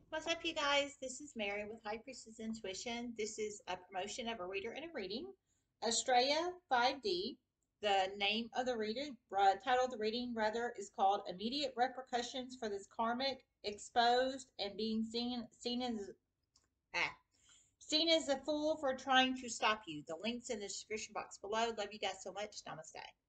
What's up, you guys? This is Mary with High Priestess Intuition. This is a promotion of a reader and a reading. Astraea 5D. The name of the reading, title of the reading, rather, is called Immediate Repercussions for this Karmic, Exposed, and Being seen as a fool for trying to stop you. The link's in the description box below. Love you guys so much. Namaste.